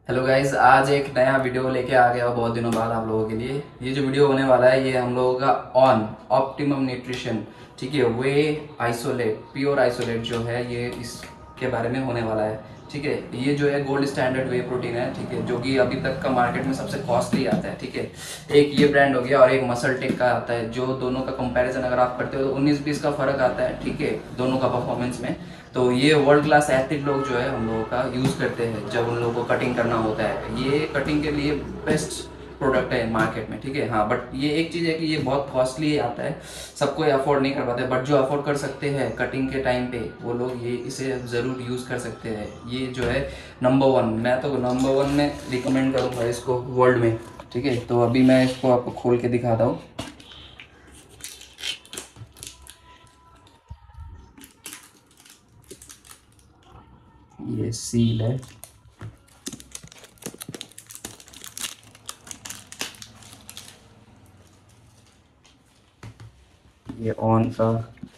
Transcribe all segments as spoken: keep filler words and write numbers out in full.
Hello guys, आज एक नया वीडियो लेके आ गया बहुत दिनों बाद आप लोगों के लिए। ये जो वीडियो होने वाला है ये हम लोगों का ऑन ऑप्टिमम न्यूट्रिशन, ठीक है, वे आइसोलेट प्योर आइसोलेट जो है ये इसके बारे में होने वाला है। ठीक है, ये जो है गोल्ड स्टैंडर्ड वे प्रोटीन है, ठीक है, जो कि अभी तक का मार्केट में सबसे कॉस्टली आता है। ठीक है, एक ये ब्रांड हो गया और एक मसल टेक का आता है, जो दोनों का कंपैरिजन अगर आप करते हो तो उन्नीस बीस का फर्क आता है। ठीक है, दोनों का परफॉर्मेंस में। तो ये वर्ल्ड क्लास एथलीट लोग जो है हम लोगों का यूज़ करते हैं जब उन लोगों को कटिंग करना होता है। ये कटिंग के लिए बेस्ट प्रोडक्ट है मार्केट में। ठीक है, हाँ, बट ये एक चीज़ है कि ये बहुत कॉस्टली आता है, सब कोई अफोर्ड नहीं कर पाते, बट जो अफोर्ड कर सकते हैं कटिंग के टाइम पे वो लोग ये इसे ज़रूर यूज़ कर सकते हैं। ये जो है नंबर वन, मैं तो नंबर वन में रिकमेंड करूँगा इसको वर्ल्ड में। ठीक है, तो अभी मैं इसको आपको खोल के दिखाता हूँ। ये सील है। ये ऑन का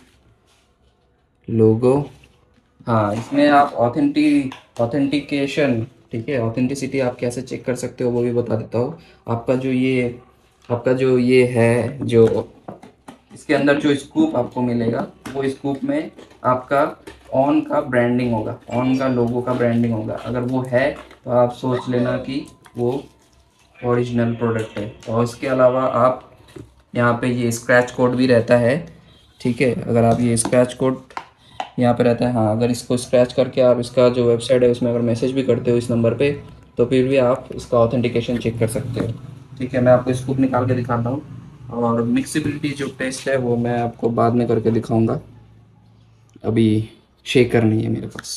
लोगो। हाँ, इसमें आप ऑथेंटिक ऑथेंटिकेशन, ठीक है, ऑथेंटिसिटी आप कैसे चेक कर सकते हो वो भी बता देता हूँ। आपका जो ये आपका जो ये है, जो इसके अंदर जो स्कूप आपको मिलेगा वो स्कूप में आपका ऑन का ब्रांडिंग होगा, ऑन का लोगो का ब्रांडिंग होगा। अगर वो है तो आप सोच लेना कि वो ओरिजिनल प्रोडक्ट है। और इसके अलावा आप यहाँ पे ये स्क्रैच कोड भी रहता है। ठीक है, अगर आप ये स्क्रैच कोड यहाँ पे रहता है, हाँ, अगर इसको स्क्रैच करके आप इसका जो वेबसाइट है उसमें अगर मैसेज भी करते हो इस नंबर पे तो फिर भी आप इसका ऑथेंटिकेशन चेक कर सकते हो। ठीक है, मैं आपको स्कूप निकाल के दिखाता हूँ और मिक्सिबिलिटी जो टेस्ट है वो मैं आपको बाद में करके दिखाऊंगा। अभी शेकर नहीं है मेरे पास।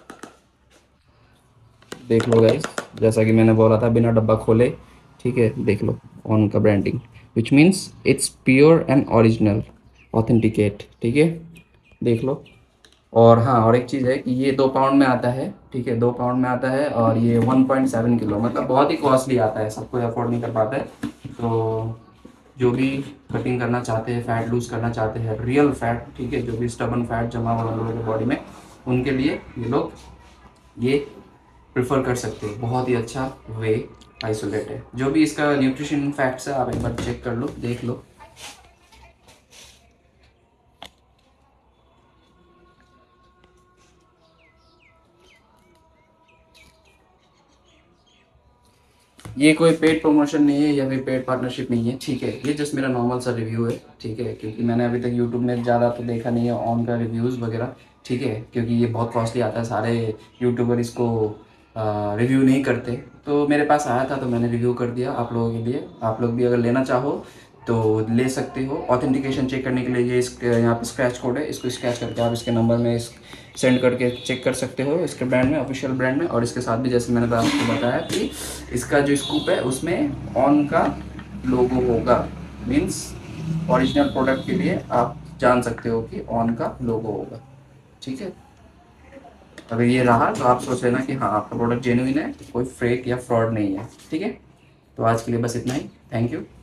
देख लो गाइस, जैसा कि मैंने बोला था बिना डब्बा खोले। ठीक है, देख लो ऑन का branding, which means it's pure and original authenticate. ठीक है, देख लो। और हाँ, और एक चीज़ है कि ये दो पाउंड में आता है। ठीक है, दो पाउंड में आता है और ये वन पॉइंट सेवन किलो, मतलब बहुत ही कॉस्टली आता है, सब कोई अफोर्ड नहीं कर पाता है। तो जो भी कटिंग करना चाहते हैं, फैट लूज करना चाहते हैं, रियल फैट, ठीक है, जो भी स्टबन फैट जमा हुआ है लोगों के बॉडी में, उनके लिए ये लोग ये प्रेफर कर सकते हैं। बहुत ही अच्छा वे आइसोलेट है। जो भी इसका न्यूट्रिशन फैक्ट्स है आप एक बार चेक कर लो, देख लो। ये कोई पेड प्रमोशन नहीं है या फिर पेड पार्टनरशिप नहीं है। ठीक है, ये जस्ट मेरा नॉर्मल सा रिव्यू है। ठीक है, क्योंकि मैंने अभी तक यूट्यूब में ज़्यादा तो देखा नहीं है ऑन का रिव्यूज़ वगैरह। ठीक है, क्योंकि ये बहुत कॉस्टली आता है, सारे यूट्यूबर इसको रिव्यू नहीं करते। तो मेरे पास आया था तो मैंने रिव्यू कर दिया आप लोगों के लिए। आप लोग भी अगर लेना चाहो तो ले सकते हो। ऑथेंटिकेशन चेक करने के लिए ये इस यहाँ पे स्क्रैच कोड है, इसको स्क्रैच करके आप इसके नंबर में इस सेंड करके चेक कर सकते हो इसके ब्रांड में, ऑफिशियल ब्रांड में। और इसके साथ भी जैसे मैंने आपको बताया कि इसका जो स्कूप है उसमें ऑन का लोगो होगा, मीन्स ओरिजिनल प्रोडक्ट के लिए आप जान सकते हो कि ऑन का लोगो होगा। ठीक है, अगर ये रहा तो आप सोच लेना कि हाँ, आपका प्रोडक्ट जेन्युइन है, कोई फेक या फ्रॉड नहीं है। ठीक है, तो आज के लिए बस इतना ही। Thank you.